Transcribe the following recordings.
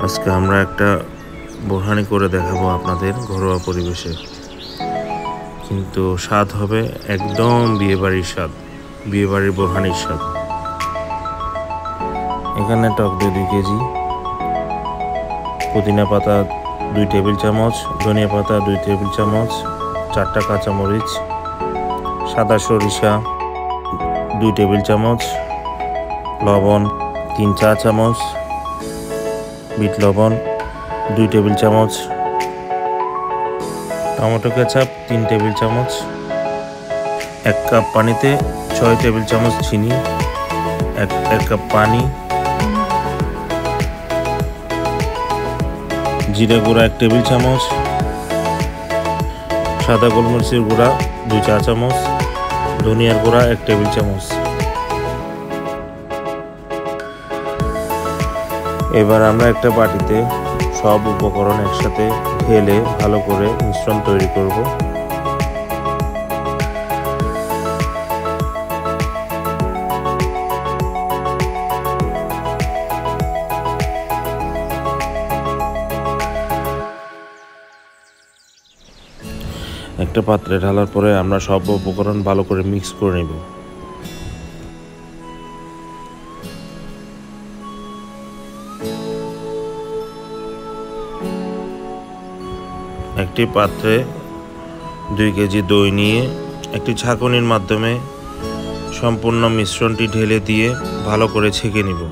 আজকে আমরা একটা বোরহানি করে দেখাবো আপনাদের ঘরোয়া পরিবেশে, কিন্তু স্বাদ হবে একদম বিয়েবাড়ির স্বাদ, বিয়েবাড়ির বোরহানির স্বাদ। এখানে টক দই 2 কেজি, পুদিনা পাতা 2 টেবিল চামচ, ধনিয়া পাতা 2 টেবিল চামচ, 4টা কাঁচামরিচ, সাদা সরিষা 2 টেবিল চামচ, লবণ 3 চা চামচ, বিট লবণ 2 টেবিল চামচ, টমেটো কেচাপ 3 টেবিল চামচ, 1 কাপ পানিতে 6 টেবিল চামচ চিনি, 1 কাপ পানি, জিরা গুঁড়া 1 টেবিল চামচ, সাদা গোলমরিচের গুঁড়া 2 চা চামচ, ধনিয়ার গুঁড়া 1 টেবিল চামচ। এবার আমরা একটা বাটিতে সব উপকরণ একসাথে ঢেলে ভালো করে মিশ্রণ তৈরি করব। একটা পাত্রে ঢালার পরে আমরা সব উপকরণ ভালো করে মিক্স করে নেব। একটি পাত্রে 2 কেজি দই নিয়ে একটি ছাঁকনির মাধ্যমে সম্পূর্ণ মিশ্রণটি ঢেলে দিয়ে ভালো করে ছেঁকে নিব।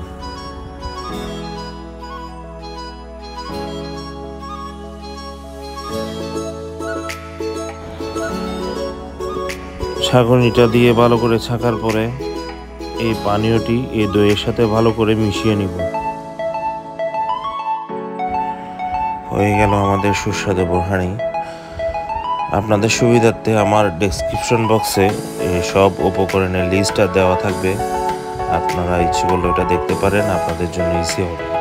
ছাঁকনিটা দিয়ে ভালো করে ছাঁকার পরে এই পানীয়টি এই দইয়ের সাথে ভালো করে মিশিয়ে নিব। হয়ে গেল আমাদের সুস্বাদু বোরহানি। আপনাদের সুবিধার্থে আমার ডেসক্রিপশন বক্সে সব উপকরণের লিস্টটা দেওয়া থাকবে, আপনারা ইচ্ছে করলে ওটা দেখতে পারেন, আপনাদের জন্য ইজি হবে।